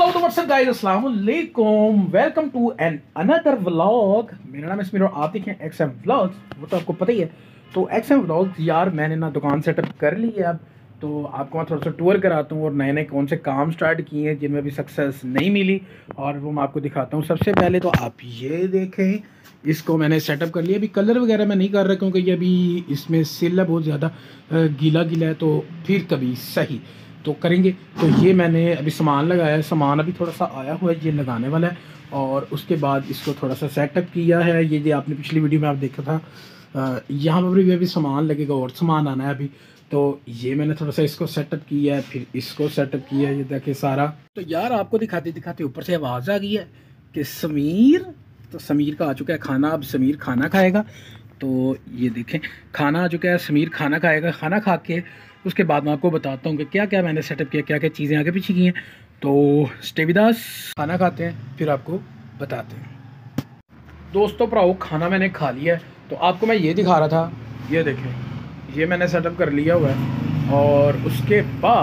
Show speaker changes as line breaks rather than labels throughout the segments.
Hello तो WhatsApp guys, अस्सलाम वालेकुम, welcome to an another vlog. मेरा नाम है समीर और आप देखें एक्सएम व्लॉग्स। वो तो आपको पता ही है। तो एक्सएम व्लॉग्स यार मैंने ना दुकान सेटअप कर ली है अब। तो आपको मैं थोड़ा सा टूर कराता हूँ और नए नए कौन से काम स्टार्ट किए हैं जिनमें भी सक्सेस नहीं मिली, और वो मैं आपको दिखाता हूँ। सबसे पहले तो आप ये देखें, इसको मैंने सेटअप कर लिया। अभी कलर वगैरह मैं नहीं कर रहा क्योंकि ये अभी इसमें सिल है बहुत ज़्यादा, गीला गीला है, तो फिर कभी सही तो करेंगे। तो ये मैंने अभी सामान लगाया है, सामान अभी थोड़ा सा आया हुआ है, ये लगाने वाला है। और उसके बाद इसको थोड़ा सा सेटअप किया है। ये जो आपने पिछली वीडियो में आप देखा था, यहाँ पर भी अभी सामान लगेगा और सामान आना है अभी। तो ये मैंने थोड़ा सा इसको सेटअप किया है, फिर इसको सेटअप किया है, ये देखिए सारा। तो यार आपको दिखाते दिखाते ऊपर से आवाज़ आ गई है कि समीर, तो समीर का आ चुका है खाना। अब समीर खाना खाएगा। तो ये देखें खाना आ चुका है, समीर खाना खाएगा। खाना खा के उसके बाद मैं आपको बताता हूँ कि क्या क्या मैंने सेटअप किया, क्या क्या चीज़ें आगे पीछे की हैं। तो स्टे विद अस, खाना खाते हैं फिर आपको बताते हैं। दोस्तों भराओ, खाना मैंने खा लिया है। तो आपको मैं ये दिखा रहा था, ये देखें ये मैंने सेटअप कर लिया हुआ है। और उसके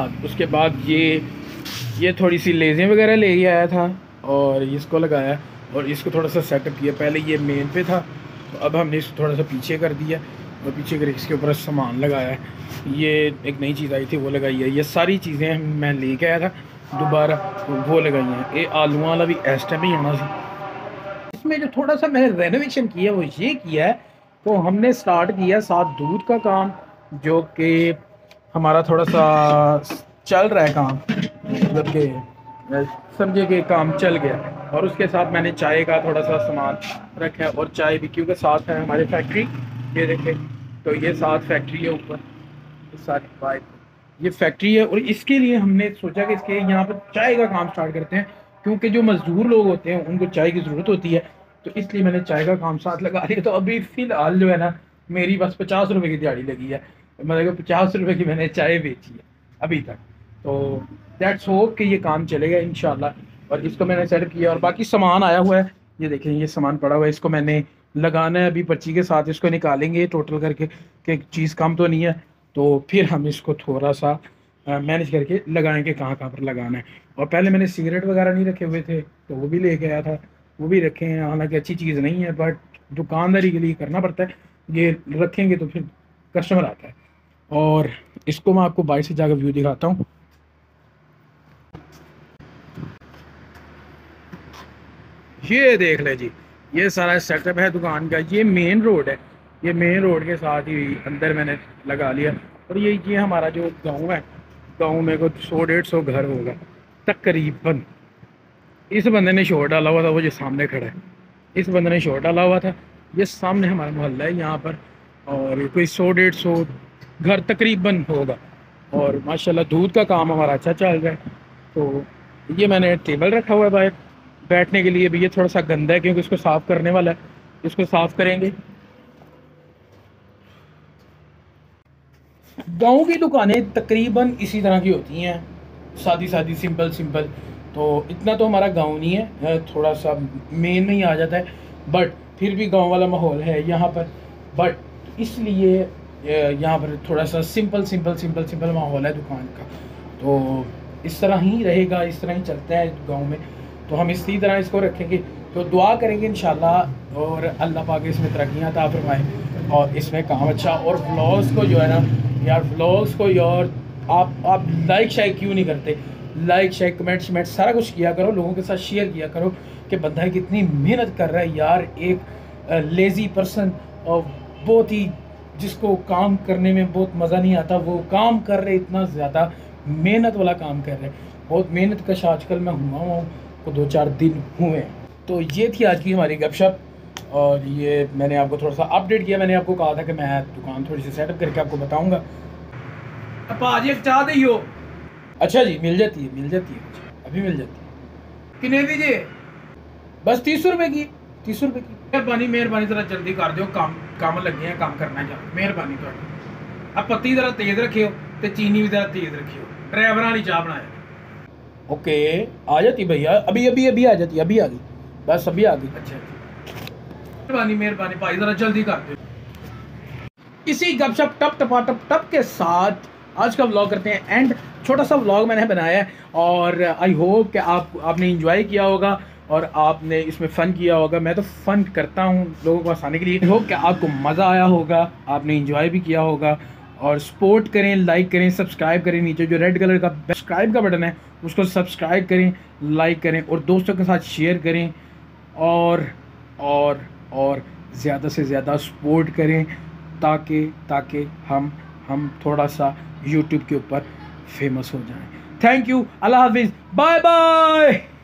बाद ये थोड़ी सी लेज़ें वगैरह ले आया था और इसको लगाया और इसको थोड़ा सा सेटअप किया। पहले ये मेन पे था, तो अब हमने इसको थोड़ा सा पीछे कर दिया और पीछे कर इसके ऊपर सामान लगाया है। ये एक नई चीज़ आई थी वो लगाई है। ये सारी चीज़ें मैं लेके आया था दोबारा, वो लगाई हैं। ये आलू वाला भी इस टाइम ही आना सी। इसमें जो थोड़ा सा मैंने रेनोवेशन किया वो ये किया है, तो हमने स्टार्ट किया साथ दूध का काम, जो कि हमारा थोड़ा सा चल रहा है काम, मतलब कि समझे कि काम चल गया। और उसके साथ मैंने चाय का थोड़ा सा सामान रखा है, और चाय भी क्योंकि साथ है हमारे फैक्ट्री, ये देखें। तो ये साथ फैक्ट्री है ऊपर, सारी पाइप, ये फैक्ट्री है। और इसके लिए हमने सोचा कि इसके यहाँ पर चाय का काम स्टार्ट करते हैं, क्योंकि जो मजदूर लोग होते हैं उनको चाय की ज़रूरत होती है। तो इसलिए मैंने चाय का काम साथ लगा लिया। तो अभी फ़िलहाल जो है ना, मेरी बस 50 रुपये की दिहाड़ी लगी है, मतलब 50 रुपये की मैंने चाय बेची है अभी तक। तो दैट्स होप कि ये काम चलेगा इंशाल्लाह। और इसको मैंने सेटअप किया और बाकी सामान आया हुआ है, ये देखें ये सामान पड़ा हुआ है। इसको मैंने लगाना है अभी पर्ची के साथ, इसको निकालेंगे टोटल करके कि चीज़ कम तो नहीं है। तो फिर हम इसको थोड़ा सा मैनेज करके लगाएंगे कहाँ कहाँ पर लगाना है। और पहले मैंने सिगरेट वगैरह नहीं रखे हुए थे, तो वो भी लेके आया था, वो भी रखे हैं। हालांकि अच्छी चीज़ नहीं है, बट दुकानदारी के लिए करना पड़ता है। ये रखेंगे तो फिर कस्टमर आता है। और इसको मैं आपको बाहर से जाकर व्यू दिखाता हूँ। ये देख ले जी, ये सारा सेटअप है दुकान का। ये मेन रोड है, ये मेन रोड के साथ ही अंदर मैंने लगा लिया। और ये हमारा जो गांव है, गांव में कुछ 100-150 घर होगा तकरीबन। इस बंदे ने शोर डाला हुआ था, वो जो सामने खड़ा है, इस बंदे ने शोर डाला हुआ था। ये सामने हमारा मोहल्ला है यहाँ पर, और कोई 100-150 घर तकरीबन होगा। और माशाल्लाह दूध का काम हमारा अच्छा चल रहा है। तो ये मैंने टेबल रखा हुआ है बाहर बैठने के लिए भी। ये थोड़ा सा गंदा है क्योंकि इसको साफ़ करने वाला है, इसको साफ़ करेंगे। गांव की दुकानें तकरीबन इसी तरह की होती हैं, सादी सादी सिंपल सिंपल। तो इतना तो हमारा गांव नहीं है, थोड़ा सा मेन में ही आ जाता है, बट फिर भी गांव वाला माहौल है यहाँ पर। बट इसलिए यहाँ पर थोड़ा सा सिंपल सिंपल सिंपल सिंपल माहौल है दुकान का। तो इस तरह ही रहेगा, इस तरह ही चलता है गांव में। तो हम इसी तरह इसको रखेंगे। तो दुआ करेंगे इंशाल्लाह, और अल्लाह पाक इसमें तरक्कियाँ अता फरमाए और इसमें काम अच्छा। और व्लॉग्स को जो है ना यार, व्लॉग्स को यार आप लाइक शाइक क्यों नहीं करते? लाइक शाइक कमेंट शमेंट सारा कुछ किया करो, लोगों के साथ शेयर किया करो कि बंदा कितनी मेहनत कर रहा है यार। एक लेज़ी पर्सन और बहुत ही जिसको काम करने में बहुत मज़ा नहीं आता, वो काम कर रहे, इतना ज़्यादा मेहनत वाला काम कर रहे। बहुत मेहनत कश आजकल मैं हुआ हूँ, को 2-4 दिन हुए। तो ये थी आज की हमारी गपशप, और ये मैंने आपको थोड़ा सा अपडेट किया। मैंने आपको कहा था कि मैं दुकान थोड़ी सी सेटअप करके आपको बताऊंगा। आज एक चाह दी हो? अच्छा जी, मिल जाती है, मिल जाती है, अभी मिल जाती है। कितने दीजिए? बस 30 रुपए की, 30 रुपए की। मेहरबानी मेहरबानी जरा जल्दी कर दो, काम लगे हैं, काम करना है। मेहरबानी थोड़ी। अब पत्ती जरा तेज रखियो तो चीनी भी जरा तेज रखियो। ड्राइवर वाली चाह बनाया। ओके, आ जाती भैया, अभी अभी अभी आ जाती, अभी आ गई, बस अभी आ गई। अच्छा, मेहरबानी मेहरबानी भाई जरा जल्दी कर दो। इसी गपशप टप टपा टप टप के साथ आज का व्लॉग करते हैं एंड। छोटा सा व्लॉग मैंने बनाया है और आई होप कि आपने इंजॉय किया होगा और आपने इसमें फ़न किया होगा। मैं तो फ़न करता हूँ लोगों को हंसाने के लिए। आई होप कि आपको मज़ा आया होगा, आपने इंजॉय भी किया होगा। और सपोर्ट करें, लाइक करें, सब्सक्राइब करें। नीचे जो रेड कलर का सब्सक्राइब का बटन है उसको सब्सक्राइब करें, लाइक करें और दोस्तों के साथ शेयर करें और और और ज़्यादा से ज़्यादा सपोर्ट करें ताकि ताकि हम थोड़ा सा यूट्यूब के ऊपर फेमस हो जाएं। थैंक यू, अल्लाह हाफिज़, बाय बाय।